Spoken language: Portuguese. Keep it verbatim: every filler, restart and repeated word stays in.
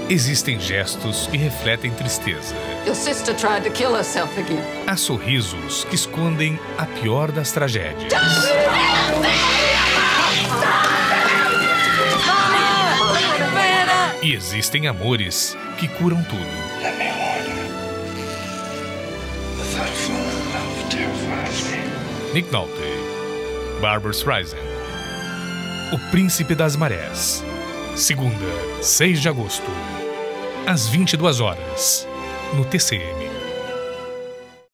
Existem gestos que refletem tristeza. Your sister tried to kill herself again. Há sorrisos que escondem a pior das tragédias. E existem amores que curam tudo. Nick Nolte, Barbra Streisand, O Príncipe das Marés. Segunda, seis de agosto, às vinte e duas horas, no T C M.